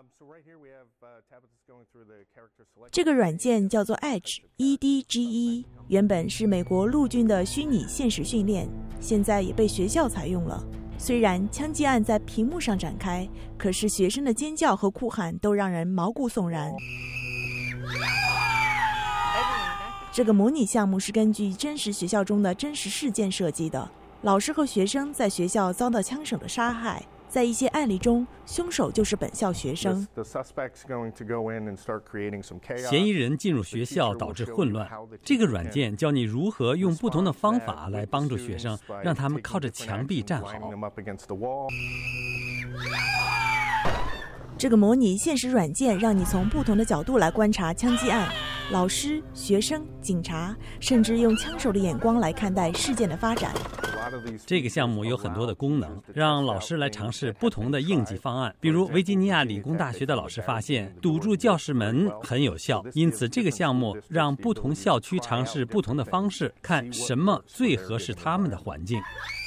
这个软件叫做 EDGE， 原本是美国陆军的虚拟现实训练，现在也被学校采用了。虽然枪击案在屏幕上展开，可是学生的尖叫和哭喊都让人毛骨悚然。这个模拟项目是根据真实学校中的真实事件设计的，老师和学生在学校遭到枪手的杀害，在一些案例中，凶手就是本校学生。 嫌疑人进入学校导致混乱。这个软件教你如何用不同的方法来帮助学生，让他们靠着墙壁站好。 这个模拟现实软件让你从不同的角度来观察枪击案，老师、学生、警察，甚至用枪手的眼光来看待事件的发展。 这个项目有很多的功能，让老师来尝试不同的应急方案。比如维吉尼亚理工大学的老师发现，堵住教室门很有效，因此这个项目让不同校区尝试不同的方式，看什么最合适他们的环境。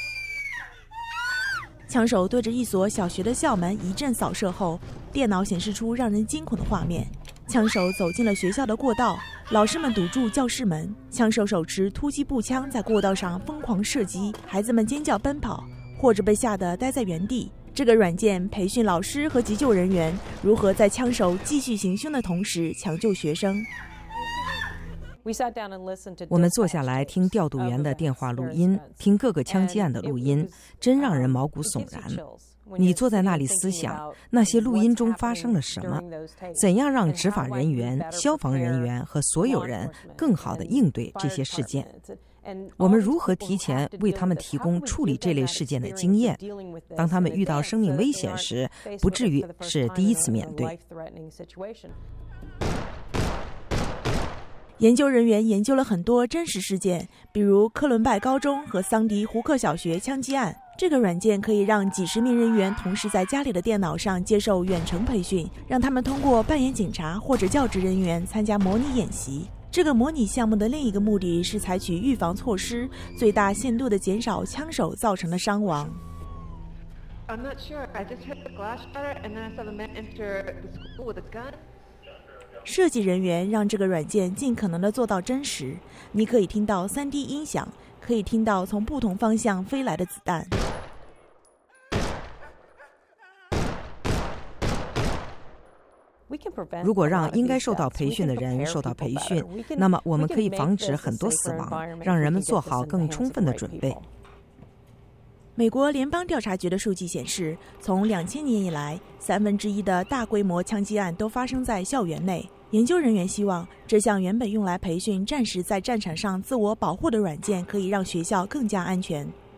枪手对着一所小学的校门一阵扫射后，电脑显示出让人惊恐的画面。枪手走进了学校的过道，老师们堵住教室门，枪手手持突击步枪在过道上疯狂射击，孩子们尖叫奔跑，或者被吓得待在原地。这个软件培训老师和急救人员如何在枪手继续行凶的同时抢救学生。 我们坐下来听调度员的电话录音，听各个枪击案的录音，真让人毛骨悚然。你坐在那里思想，那些录音中发生了什么？怎样让执法人员、消防人员和所有人更好地应对这些事件？我们如何提前为他们提供处理这类事件的经验，当他们遇到生命危险时，不至于是第一次面对。 研究人员研究了很多真实事件，比如科伦拜高中和桑迪胡克小学枪击案。这个软件可以让几十名人员同时在家里的电脑上接受远程培训，让他们通过扮演警察或者教职人员参加模拟演习。这个模拟项目的另一个目的是采取预防措施，最大限度地减少枪手造成的伤亡。设计人员让这个软件尽可能地做到真实，你可以听到 3D 音响，可以听到从不同方向飞来的子弹。 如果让应该受到培训的人受到培训，那么我们可以防止很多死亡，让人们做好更充分的准备。 美国联邦调查局的数据显示，从2000年以来，1/3的大规模枪击案都发生在校园内。研究人员希望，这项原本用来培训战时在战场上自我保护的软件，可以让学校更加安全。